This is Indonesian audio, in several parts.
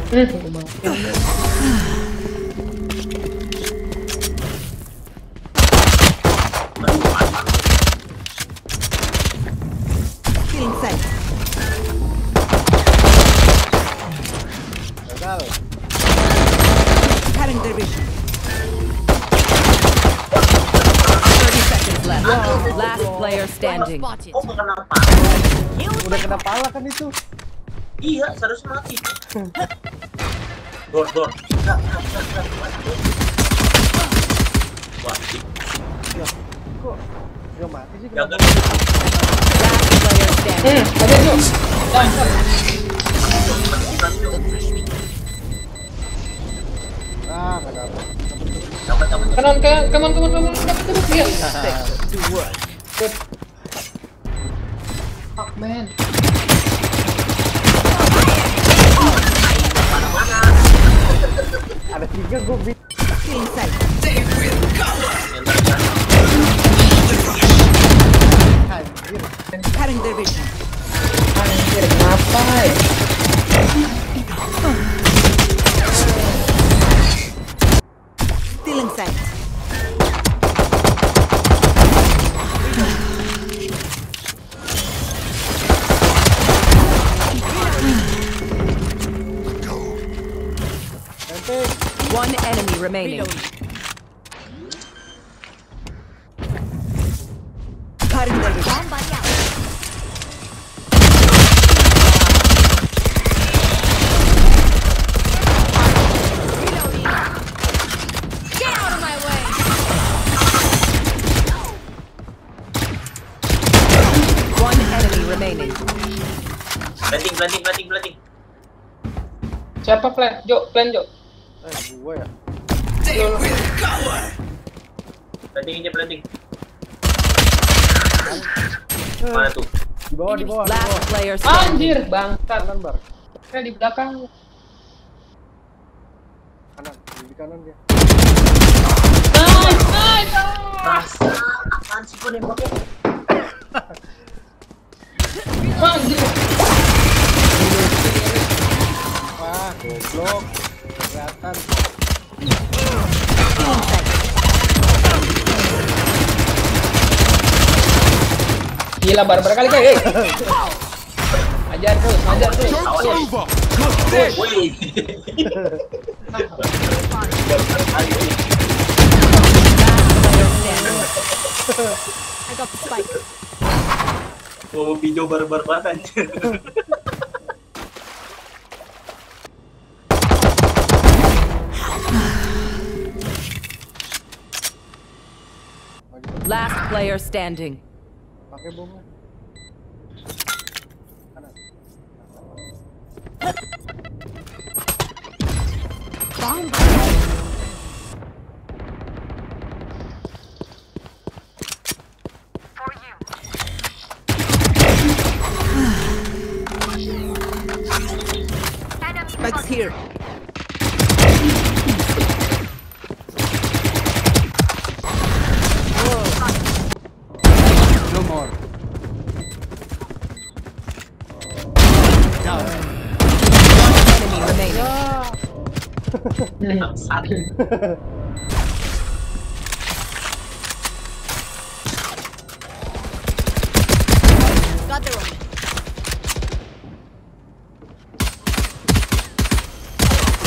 Feeling safe. Gagal. Cutting their vision. 30 seconds left. Last player standing. Oh, kena pala. Udah kena pala kan itu. Iya, seharusnya mati. Dor. Wah, Ya, kok nggak mati sih? jangan. Last player standing. Ada tuh. Ah, nggak dapat. Dapat. Kanan. Terus dia. To work. Fuck man. Ada 3 gue bikin. Feeling safe. Anjir. Cutting their vision. Anjir, kenapa ya? Still in sight. One enemy remaining. Cutting their vision. Get out of my way. One enemy remaining. Planting. Siapa plan? Jo. Gue ya. Planting. Mana tuh? Di bawah. Last player standing. Anjir, bangsat. Kanan bar. Kayak di belakang. Kanan. Di kanan dia. Nice. Rasa apaan sih kok nembaknya? Anjir. Wah, goblok. Kelihatan. Gila barbar kali kayak. Ajar terus. Woi. I got the spike. Mau Piijo barbar banget anjir. Last player standing. Pakai bomnya. Kanan. Spikes here. No more. Enemy remaining. Bangsat. Got the room.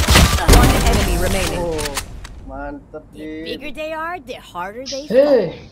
One enemy remaining. Oh, mantep The nih. bigger they are, the harder they fall. Hei.